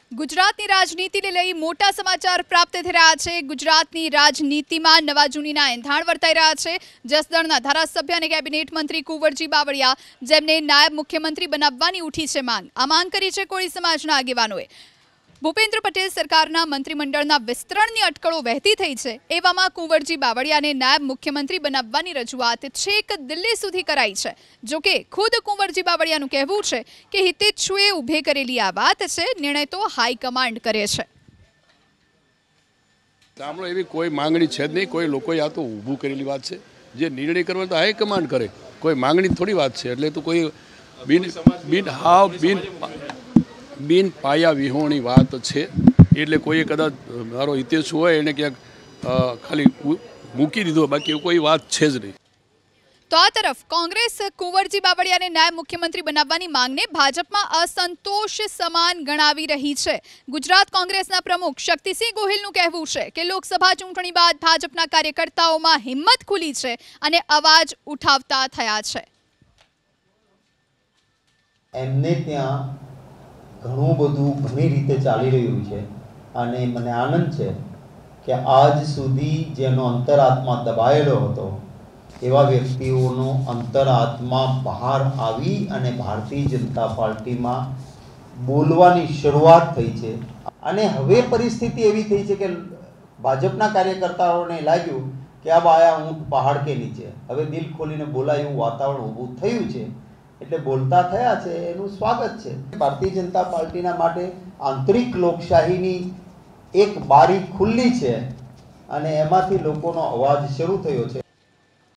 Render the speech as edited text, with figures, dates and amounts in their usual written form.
ગુજરાતની રાજનીતિને લઈ મોટા સમાચાર પ્રાપ્ત થઈ રહ્યા છે। ગુજરાતની રાજનીતિમાં નવા જૂનીના એંધાણ વર્તાઈ રહ્યા છે। જસદણના ધારાસભ્ય અને કેબિનેટ મંત્રી કુંવરજી બાવળિયા, જેમને નાયબ મુખ્યમંત્રી બનાવવાની ઉઠી છે માંગ। આ માંગ કરી છે કોળી સમાજના આગેવાનોએ। ભૂપેન્દ્ર પટેલ સરકારના મંત્રીમંડળના વિસ્તરણની અટકળો વહેતી થઈ છે। એવામાં કુંવરજી બાવળિયાને નાયબ મુખ્યમંત્રી બનાવવાની રજૂઆત છેક દિલ્હી સુધી કરાઈ છે। જોકે ખુદ કુંવરજી બાવળિયાનું કહેવું છે કે હિતેચ્છુએ ઊભે કરેલી આ વાત છે, નિર્ણય તો હાઈકમાન્ડ કરે છે। આપણો એવી કોઈ માંગણી છે જ નહીં। કોઈ લોકોએ આ તો ઊભું કરેલી વાત છે। જે નિર્ણય કરવાનો તો હાઈકમાન્ડ કરે, કોઈ માંગણી થોડી વાત છે। એટલે તો કોઈ બિન પાયા વિહોણી વાત છે। એટલે કોઈએ કદાચ મારો હિતેચ્છુ હોય એને ક્યાંક ખાલી મૂકી દીધો, બાકી કોઈ વાત છે જ નહીં। તો આ તરફ કોંગ્રેસ કુંવરજી બાવળિયાને નાયબ મુખ્યમંત્રી બનાવવાની માંગને ભાજપમાં અસંતોષ સમાન ગણાવી રહી છે। ગુજરાત કોંગ્રેસના પ્રમુખ શક્તિસિંહ ગોહિલનું કહેવું છે કે લોકસભા ચૂંટણી બાદ ભાજપના કાર્યકર્તાઓમાં હિંમત ખુલી છે અને અવાજ ઉઠાવતા થયા છે। એમને ત્યાં ઘણું બધું ઘણી રીતે ચાલી રહ્યું છે અને મને આનંદ છે કે આજ સુધી જેનો અંતરાત્મા દબાયેલો હતો એવા વ્યક્તિઓનો અંતરાત્મા બહાર આવી અને ભારતીય જનતા પાર્ટીમાં બોલવાની શરૂઆત થઈ છે। અને હવે પરિસ્થિતિ એવી થઈ છે કે ભાજપના કાર્યકર્તાઓને લાગ્યું કે આ આયા ઊંટ પહાડ કે નીચે, હવે દિલ ખોલીને બોલાય એવું વાતાવરણ ઊભું થયું છે, એટલે બોલતા થયા છે, એનું સ્વાગત છે। ભારતીય જનતા પાર્ટીના માટે આંતરિક લોકશાહીની એક બારી ખુલ્લી છે અને એમાંથી લોકોનો અવાજ શરૂ થયો છે।